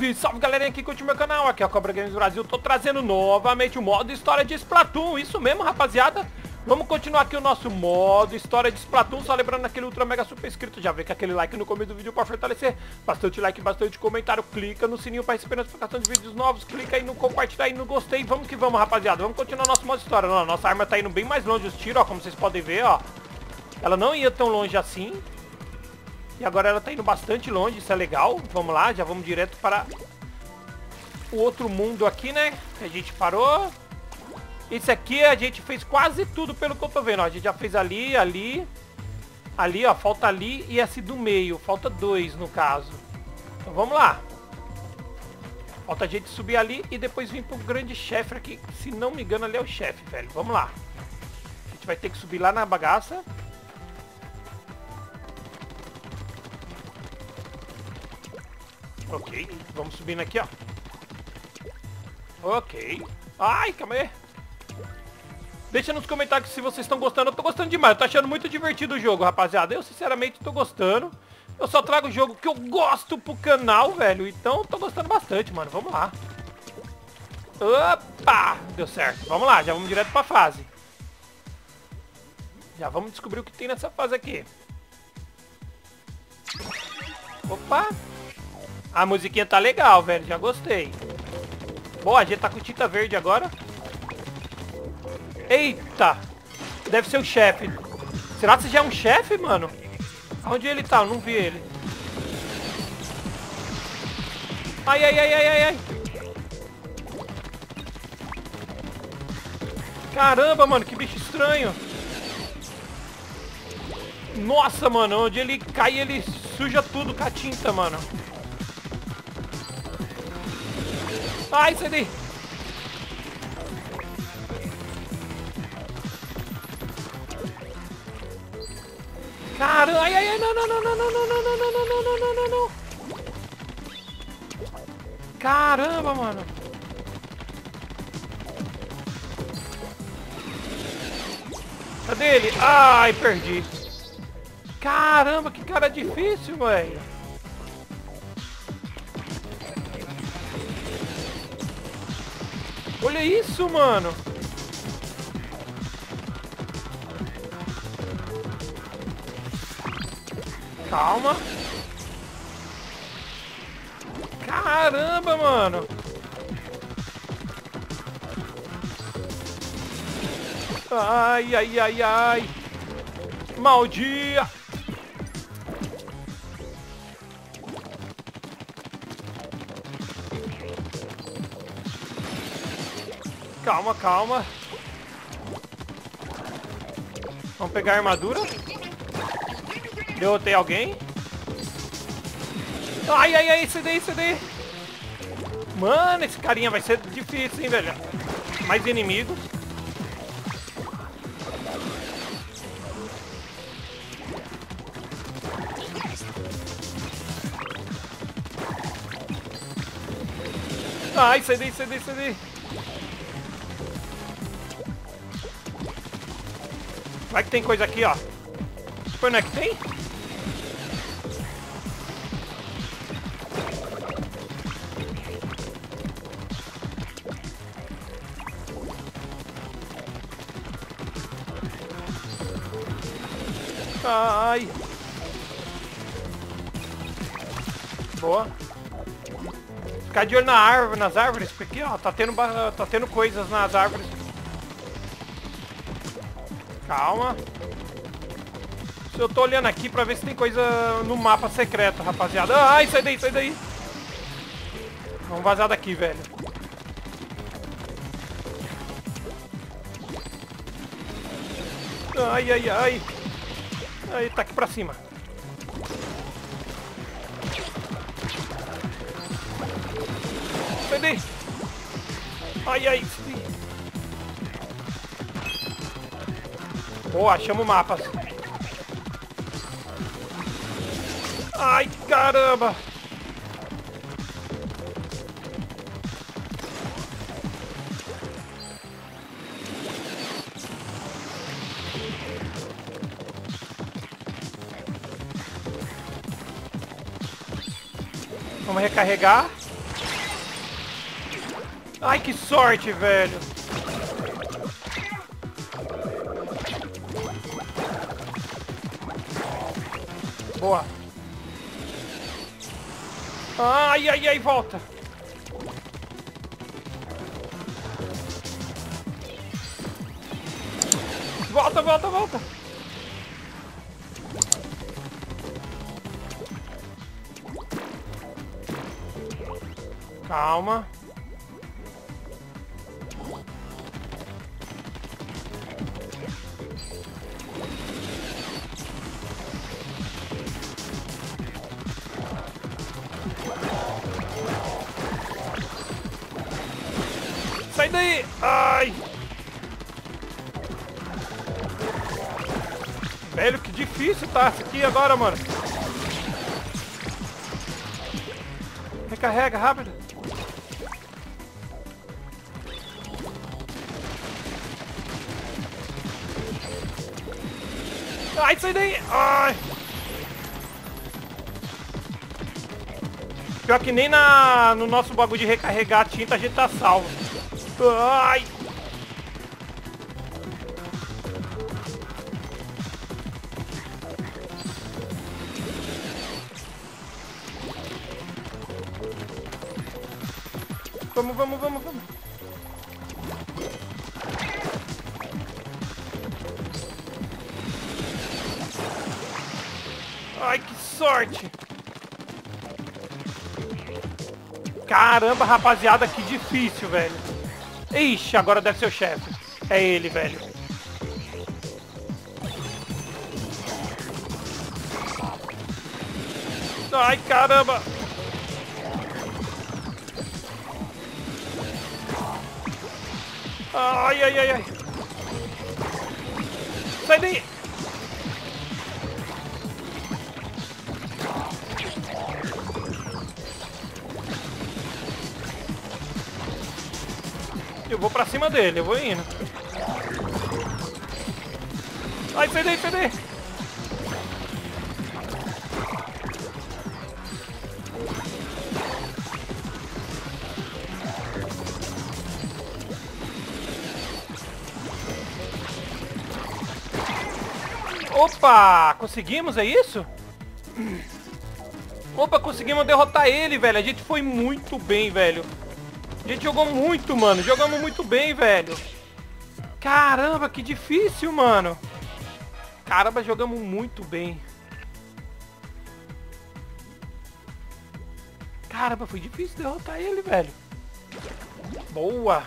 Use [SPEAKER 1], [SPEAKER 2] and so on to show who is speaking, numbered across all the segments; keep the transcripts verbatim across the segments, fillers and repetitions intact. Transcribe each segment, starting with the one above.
[SPEAKER 1] Salve, salve galerinha que curte o meu canal, aqui é o Cobra Games Brasil, tô trazendo novamente o modo história de Splatoon, isso mesmo rapaziada. Vamos continuar aqui o nosso modo história de Splatoon, só lembrando aquele ultra mega super inscrito, já vê que aquele like no começo do vídeo para fortalecer, bastante like, bastante comentário, clica no sininho para receber notificação de vídeos novos, clica aí no compartilhar e no gostei, vamos que vamos rapaziada, vamos continuar nosso modo história. Não, nossa arma tá indo bem mais longe os tiros, ó, como vocês podem ver, ó, ela não ia tão longe assim. E agora ela tá indo bastante longe, isso é legal. Vamos lá, já vamos direto para o outro mundo aqui, né? Que a gente parou. Esse aqui a gente fez quase tudo pelo que eu tô vendo, ó. A gente já fez ali, ali, ali, ó. Falta ali e esse do meio. Falta dois, no caso. Então vamos lá. Falta a gente subir ali e depois vir pro grande chefe aqui. Se não me engano, ali é o chefe, velho. Vamos lá. A gente vai ter que subir lá na bagaça. Ok, vamos subindo aqui, ó. Ok. Ai, calma aí. Deixa nos comentários se vocês estão gostando. Eu tô gostando demais, eu tô achando muito divertido o jogo, rapaziada. Eu, sinceramente, tô gostando. Eu só trago o jogo que eu gosto pro canal, velho. Então, tô gostando bastante, mano. Vamos lá. Opa! Deu certo. Vamos lá, já vamos direto pra fase. Já vamos descobrir o que tem nessa fase aqui. Opa! A musiquinha tá legal, velho. Já gostei. Boa, a gente tá com tinta verde agora. Eita! Deve ser o chefe. Será que já é um chefe, mano? Onde ele tá? Eu não vi ele. Ai, ai, ai, ai, ai, ai. Caramba, mano. Que bicho estranho. Nossa, mano. Onde ele cai, ele suja tudo com a tinta, mano. Ai, sai daí. Caramba, ai, ai, ai, não, não, não, não, não, não, não, não, não, não, não, não, não, não. Caramba, mano. Cadê ele? Ai, perdi. Caramba, que cara difícil, velho. Olha isso, mano. Calma. Caramba, mano. Ai, ai, ai, ai. Maldia. Calma, calma. Vamos pegar a armadura. Derrotei alguém. Ai, ai, ai, esse daí, esse daí. Mano, esse carinha vai ser difícil, hein, velho. Mais inimigos. Ai, sai daí, sai daí, sai daí. Vai que tem coisa aqui, ó. Foi, não é que tem? Ai. Boa. Ficar de olho na árvore, nas árvores, porque ó, tá tendo, tá tendo coisas nas árvores. Calma. Eu tô olhando aqui pra ver se tem coisa no mapa secreto, rapaziada. Ai, sai daí, sai daí. Vamos vazar daqui, velho. Ai, ai, ai. Aí, tá aqui pra cima. Sai daí. Ai, ai. Boa, achamos o mapa. Ai, caramba! Vamos recarregar. Ai, que sorte, velho. Boa. Ai, ai, ai, volta. Volta, volta, volta. Calma. Sai daí! Ai! Velho, que difícil tá isso aqui agora, mano. Recarrega, rápido. Ai, sai daí! Ai! Pior que nem na, no nosso bagulho de recarregar a tinta a gente tá salvo. Ai! Vamos, vamos, vamos, vamos. Ai, que sorte! Caramba, rapaziada, que difícil, velho. Ixi, agora deve ser o chefe. É ele, velho. Ai, caramba. Ai, ai, ai, ai. Sai daí. Eu vou pra cima dele, eu vou indo. Ai, sai daí, sai daí. Opa, conseguimos, é isso? Opa, conseguimos derrotar ele, velho. A gente foi muito bem, velho. A gente jogou muito, mano. Jogamos muito bem, velho. Caramba, que difícil, mano. Caramba, jogamos muito bem. Caramba, foi difícil derrotar ele, velho. Boa.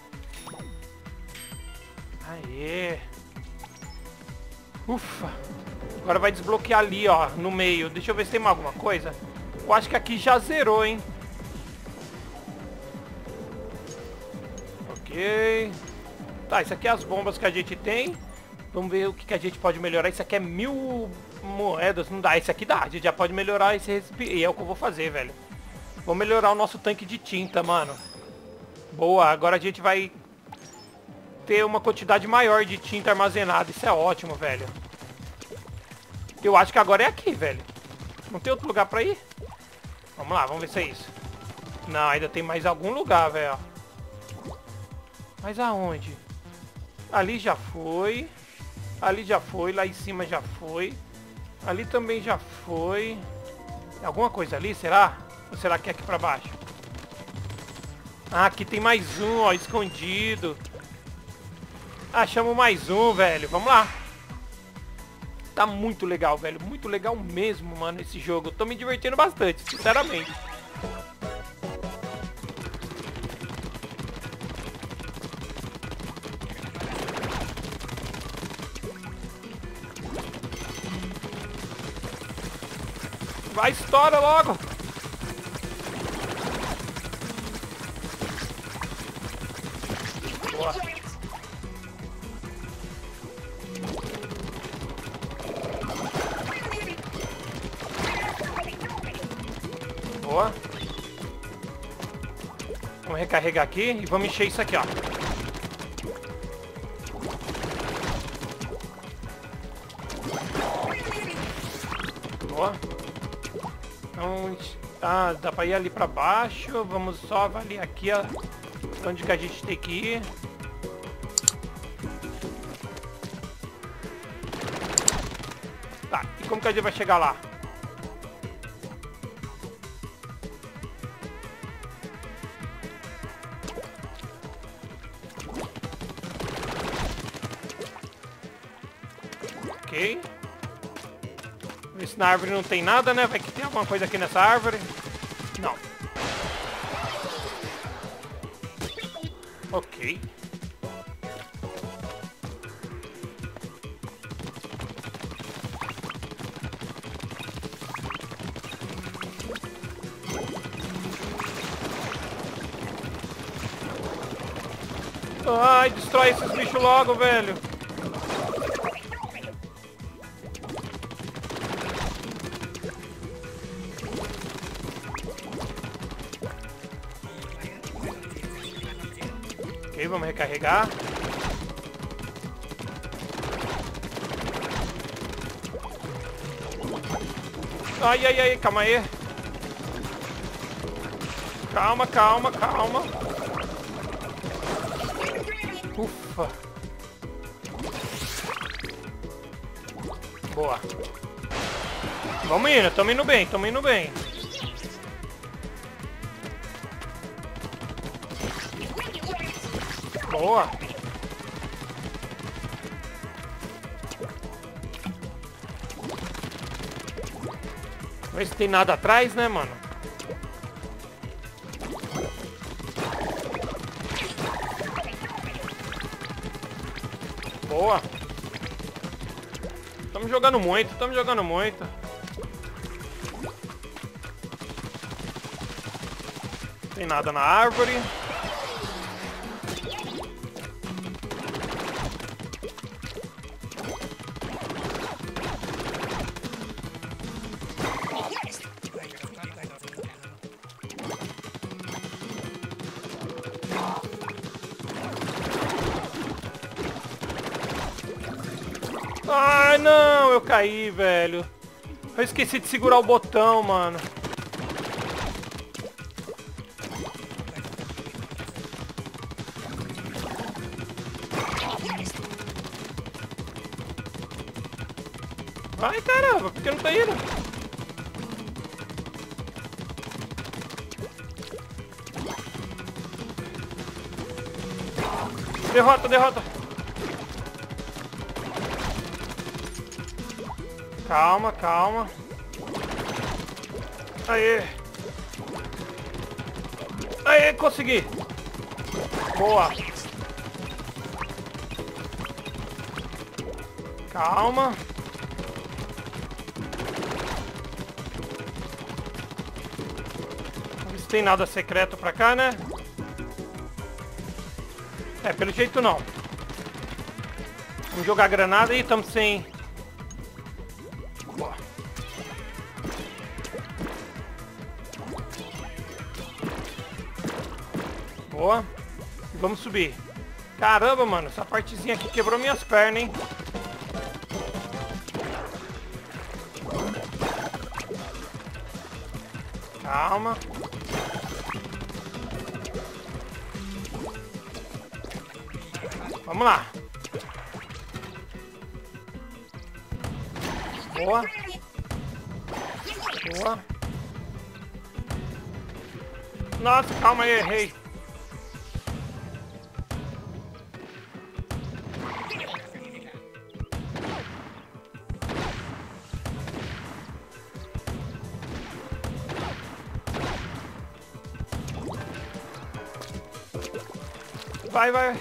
[SPEAKER 1] Aê. Ufa. Agora vai desbloquear ali, ó, no meio. Deixa eu ver se tem mais alguma coisa. Eu acho que aqui já zerou, hein. Ok. Tá, isso aqui é as bombas que a gente tem. Vamos ver o que, que a gente pode melhorar. Isso aqui é mil moedas. Não dá, esse aqui dá. A gente já pode melhorar esse respi... E é o que eu vou fazer, velho. Vou melhorar o nosso tanque de tinta, mano. Boa, agora a gente vai ter uma quantidade maior de tinta armazenada. Isso é ótimo, velho. Eu acho que agora é aqui, velho. Não tem outro lugar pra ir? Vamos lá, vamos ver se é isso. Não, ainda tem mais algum lugar, velho. Mas aonde? Ali já foi. Ali já foi, lá em cima já foi. Ali também já foi. Alguma coisa ali, será? Ou será que é aqui pra baixo? Ah, aqui tem mais um, ó, escondido. Achamos mais um, velho. Vamos lá. Tá muito legal, velho. Muito legal mesmo, mano, esse jogo. Eu tô me divertindo bastante, sinceramente. Vai, estoura logo. Boa. Boa. Vamos recarregar aqui e vamos encher isso aqui, ó. Boa. Então, ah, dá pra ir ali pra baixo. Vamos só avaliar aqui a... Onde que a gente tem que ir? Tá, e como que a gente vai chegar lá? Ok. Ver se na árvore não tem nada, né? Vai que tem alguma coisa aqui nessa árvore. Não. Ok. Ai, destrói esses bichos logo, velho. Ok, vamos recarregar. Ai, ai, ai, calma aí. Calma, calma, calma. Ufa. Boa. Vamos indo, tamo indo bem, tamo indo bem. Boa. Vê se tem nada atrás, né, mano? Boa. Estamos jogando muito, estamos jogando muito. Tem nada na árvore. Ai, não, eu caí, velho. Eu esqueci de segurar o botão, mano. Vai, caramba, por que não tá indo? Derrota, derrota. Calma, calma. Aê. Aê, consegui. Boa. Calma. Vamos ver se tem nada secreto pra cá, né? É, pelo jeito não. Vamos jogar granada e estamos sem... Boa. Boa. E vamos subir. Caramba, mano, essa partezinha aqui quebrou minhas pernas, hein? Calma. Vamos lá. Boa. Boa. Nossa, calma aí, errei. Vai, vai.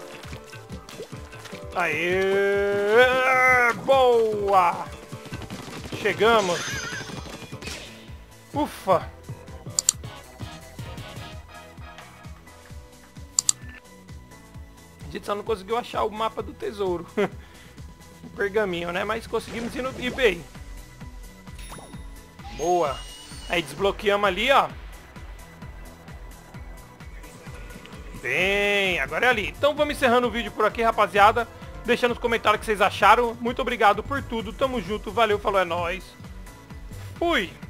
[SPEAKER 1] Aê! Boa! Chegamos. Ufa! A gente só não conseguiu achar o mapa do tesouro. O pergaminho, né? Mas conseguimos ir no eBay. Boa! Aí desbloqueamos ali, ó. Bem, agora é ali. Então vamos encerrando o vídeo por aqui, rapaziada. Deixa nos comentários o que vocês acharam. Muito obrigado por tudo. Tamo junto. Valeu, falou, é nóis. Fui!